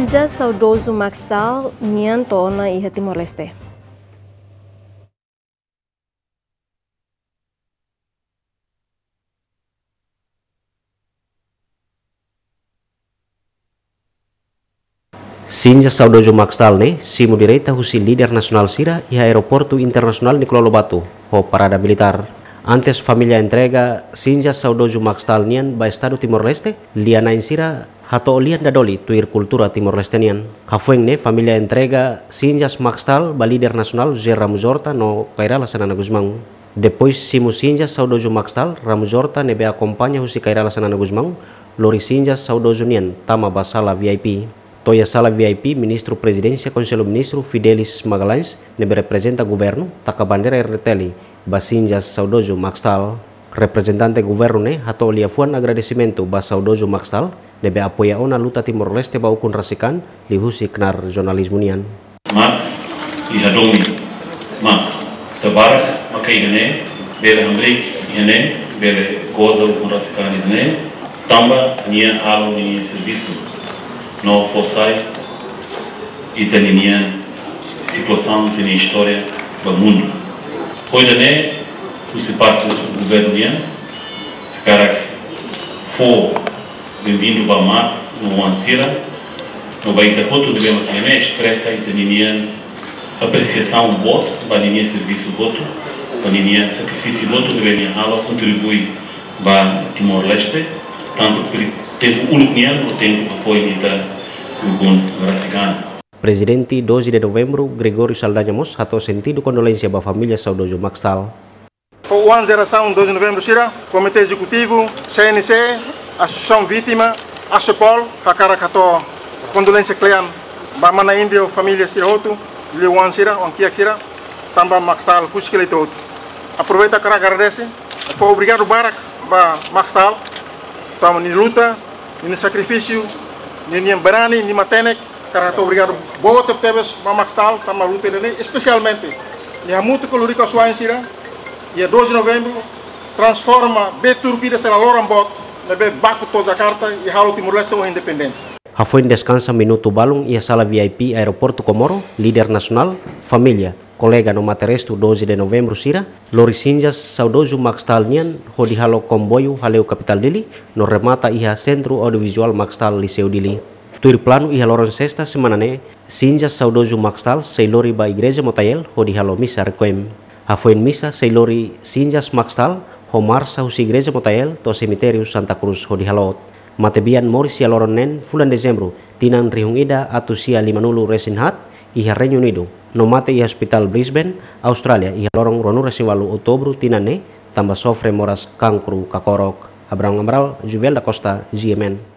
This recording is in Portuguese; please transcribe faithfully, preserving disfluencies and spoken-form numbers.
Cinza saudoso Maxtal nian tona iha Timor-Leste. Cinza saudoso Maxtal ne simu direita husi líder nasional sira e aeroporto internacional Nicolau Lobato ho parada militar. Antes família entrega Cinza saudoso Maxtal nian ba estado Timor-Leste liana insira hato lian dadoli tuir kultura Timor-Leste nian. Hafueng ne família entrega Cinza Maxtal ba líder nasional José Ramos Horta no Kairala Sanana Guzmão. Depois simu Cinza saudoso Maxtal Ramos Horta ne be acompanha husi Kairala Sanana Guzmão lori Cinza saudoso nian tama ba sala V I P. Toya sala V I P, Ministro Presidência, Conselho Ministro Fidelis Magalhães, nebe representa governo, taka bandeira erreteli, basinjas saudoso Maxtal. Representante governo ne, hato liafuan agradecimento ba saudoso Maxtal, nebe apoia ona luta Timor-Leste ba ukun rasikan, lihusi knar jornalismo nian. Max, ihadomi, Max, tabarak, makai gane, bele hamrik, gane, bele goza ukun rasikan gane, tamba, nia halo ni serviço. No fossai e tem situação, tem história do mundo. Hoje né, o parte do governo né, cara foi bem-vindo para Max no Ansira, no vai ter outro governo que né expressa e tem apreciação do voto, para linha serviço do voto, para linha sacrifício do voto que vem a contribui para Timor-Leste, tanto que tempo único o tempo que foi militar o Rasikan. Presidente doze de novembro, Gregório Saldanha Mos, hato sentido condolência ba família saudoso Maxtal. O ano geração doze de novembro sira, Comitê Executivo, C N C, Associação Vítima, ASEPOL, kakara kato condolência klean ba mana indio família siroto, liwan sira, wankia sira, tamba Maxtal kuskele todo. Aproveita para agradecer, foi obrigado barak ba Maxtal, tamo ni luta, ni sacrifício, ni ni berani, ni matenek, karena tô obrigado boa tempo tebes ba Maxtal, tamo luta dele, especialmente ni hamutu koloriko suain sira, e doze de novembro transforma be Turquia sela lorambot, nebe baku to Jakarta e halo Timor-Leste o independente. Hafuin descansa minuto balung ia sala V I P aeroporto Komoro, líder nasional, família, colega no materestu doze de novembro sira, lori Cinzas saudoso Maxtal nian ho di halo komboio haleu capital dili, no remata iha centro audiovisual Maxtal Liceu dili. Tuir plano iha loron sexta semana ne, Cinzas saudoso Maxtal seilori ba igreja Motayel ho di halo misa requiem. Hafuin misa seilori Cinzas Maxtal ho marsa husi igreja Motayel to cemitério Santa Cruz ho di halot. Matebian Morris ya loron nen bulan Desember tinan rihung ida atu sia lima nulu resinhat iha Reino Unido. No mate iha hospital Brisbane, Australia iha lorong ronu resiwalu outubro tinan ne tambah sofre moras kankru kakorok. Abraham Amral, Juvel da Costa, G M N.